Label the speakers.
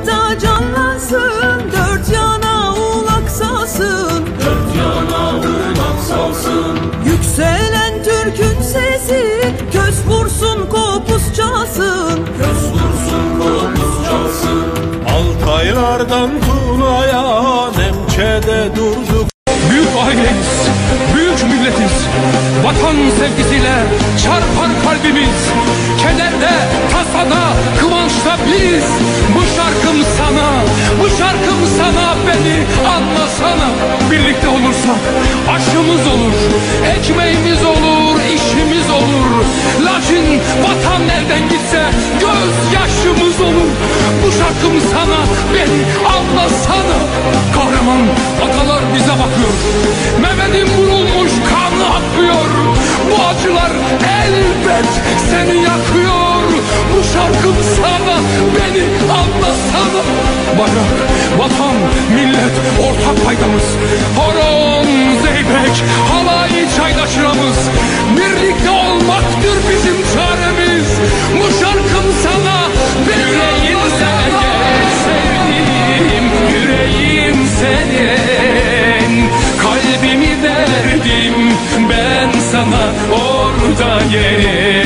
Speaker 1: hayatta canlansın, dört yana ulak salsın,
Speaker 2: dört yana ulak salsın.
Speaker 1: Yükselen Türk'ün sesi köz vursun kopuz çalsın,
Speaker 2: köz vursun kopuz çalsın.
Speaker 3: Altaylardan Tuna'ya Nemçe'de durduk.
Speaker 4: Büyük aileyiz, büyük milletiz. Vatan sevgisiyle çarpar kalbimiz. Kederde, tasada, kıvançta biriz. Bu şarkım sana, bu şarkım sana, beni anlasana. Birlikte olursak aşımız olur, ekmeğimiz olur, işimiz olur. Lakin vatan elden gitse gözyaşımız olur. Bu şarkım sana, beni anlasana. Kahraman atalar bize bakıyor, Mehmet'in vurulmuş kanı akıyor. Bu acılar elbet seni yakıyor. Bu şarkım sana, beni anlasana. Bayrak, vatan, millet ortak paydamız. Horon, zeybek, halayı çaydaşıramız. Birlikte olmaktır bizim çaremiz. Bu şarkım sana, yüreğim senin, sevdiğim yüreğim senin. Kalbimi verdim ben sana, orada yerim.